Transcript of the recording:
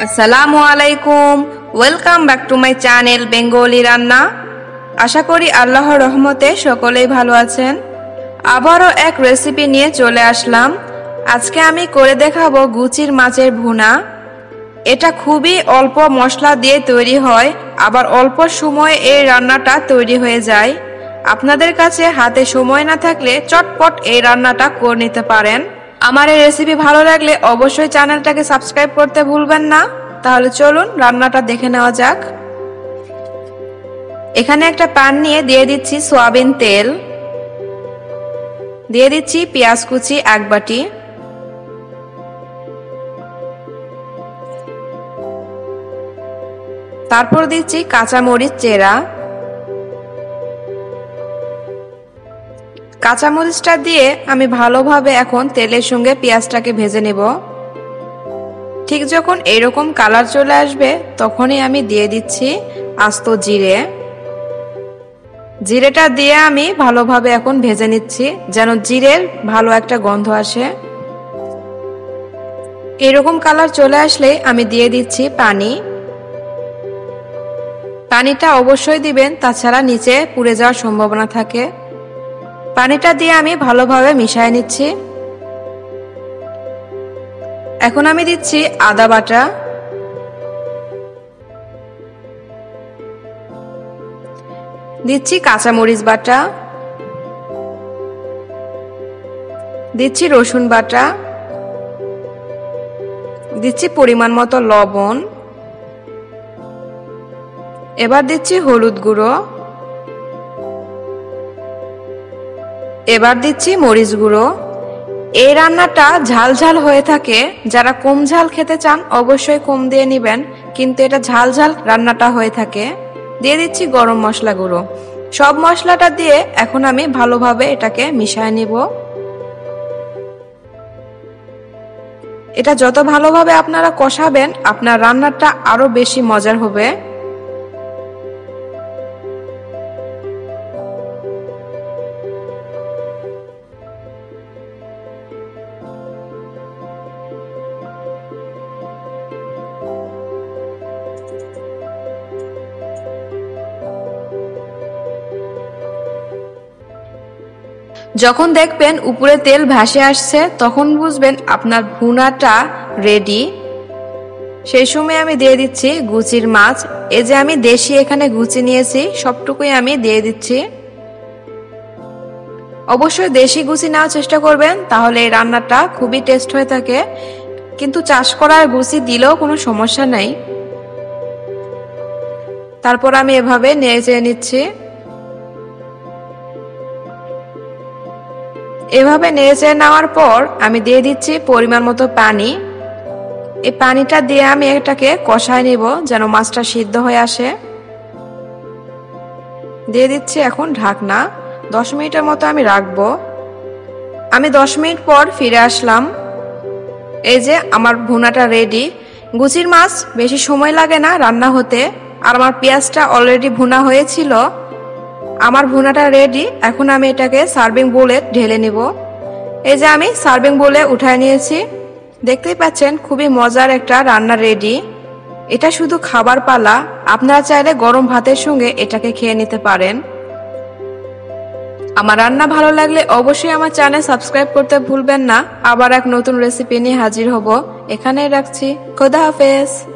আসসালামু আলাইকুম, welcome back to my channel Bengali রান্না। আশা করি আল্লাহর রহমতে সকলেই ভালো আছেন। আবারও এক রেসিপি নিয়ে চলে আসলাম। আজকে আমি করে দেখাবো গুচির মাছের ভুনা। এটা খুবই অল্প মশলা দিয়ে তৈরি হয়, আবার অল্প সময়ে এই রান্নাটা তৈরি হয়ে যায়। আপনাদের কাছে হাতে সময় না থাকলে চটপট এই রান্নাটা করে নিতে পারেন। আমার এই রেসিপি ভালো লাগলে অবশ্যই চ্যানেলটাকে সাবস্ক্রাইব করতে ভুলবেন না। তাহলে চলুন রান্নাটা দেখে নেওয়া যাক। এখানে একটা প্যান নিয়ে দিয়ে দিচ্ছি সয়াবিন তেল, দিয়ে দিচ্ছি পেঁয়াজ কুচি 1 বাটি, তারপর দিচ্ছি কাঁচা মরিচ চেরা। কাঁচা মরিচটা দিয়ে আমি ভালোভাবে এখন তেলের সঙ্গে পেঁয়াজটাকে ভেজে নেব। ঠিক যখন এরকম কালার চলে আসবে তখনই আমি দিয়ে দিচ্ছি আস্ত জিরে। জিরেটা দিয়ে আমি ভালোভাবে এখন ভেজে নিচ্ছি যেন জিরের ভালো একটা গন্ধ আসে। এরকম কালার চলে আসলে আমি দিয়ে দিচ্ছি পানি। পানিটা অবশ্যই দিবেন, তাছাড়া নিচে পুড়ে যাওয়ার সম্ভাবনা থাকে। পানিটা দিয়ে আমি ভালোভাবে মিশিয়ে নিচ্ছি। এখন আমি দিচ্ছি আদা বাটা, দিচ্ছি কাঁচামরিচ বাটা, দিচ্ছি রসুন বাটা, দিচ্ছি পরিমাণ মতো লবণ, এবার দিচ্ছি হলুদ গুঁড়ো, এবার দিচ্ছি মরিচ গুঁড়ো। এই রান্নাটা ঝাল ঝাল হয়ে থাকে, যারা কম ঝাল খেতে চান অবশ্যই কম দিয়ে নেবেন, কিন্তু এটা ঝাল ঝাল রান্নাটা হয়ে থাকে। দিয়ে দিচ্ছি গরম মশলা গুঁড়ো। সব মশলাটা দিয়ে এখন আমি ভালোভাবে এটাকে মিশিয়ে নিব। এটা যত ভালোভাবে আপনারা কষাবেন আপনার রান্নাটা আরো বেশি মজার হবে। যখন দেখবেন উপরে তেল ভেসে আসছে তখন বুঝবেন আপনার ভুনাটা রেডি। সেই সময় আমি দিয়ে দিচ্ছি গুচির মাছ। এই যে আমি দেশি এখানে গুচি নিয়েছি, সবটুকুই আমি দিয়ে দিচ্ছি। অবশ্যই দেশি গুচি নেওয়ার চেষ্টা করবেন, তাহলে এই রান্নাটা খুবই টেস্ট হয়ে থাকে। কিন্তু চাষ করার গুচি দিলেও কোনো সমস্যা নাই। তারপর আমি এভাবে নেড়ে চেড়ে নিচ্ছি। এভাবে নেড়ে নেওয়ার পর আমি দিয়ে দিচ্ছি পরিমাণ মতো পানি। এই পানিটা দিয়ে আমি এটাকে কষায় নিব যেন মাছটা সিদ্ধ হয়ে আসে। দিয়ে দিচ্ছি এখন ঢাকনা। 10 মিনিটের মতো আমি রাখবো। আমি 10 মিনিট পর ফিরে আসলাম। এই যে আমার ভুনাটা রেডি। গুচির মাছ বেশি সময় লাগে না রান্না হতে, আর আমার পেঁয়াজটা অলরেডি ভুনা হয়েছিল। আমার ভুনাটা রেডি। এখন আমি এটাকে সার্ভিং বোলে ঢেলে নিব। এই যে আমি সার্ভিং বোলে উঠায় নিয়েছি। দেখতেই পাচ্ছেন খুবই মজার একটা রান্না রেডি। এটা শুধু খাবার পালা, আপনারা চাইলে গরম ভাতের সঙ্গে এটাকে খেয়ে নিতে পারেন। আমার রান্না ভালো লাগলে অবশ্যই আমার চ্যানেল সাবস্ক্রাইব করতে ভুলবেন না। আবার এক নতুন রেসিপি নিয়ে হাজির হব। এখানেই রাখছি। খোদা হাফেজ।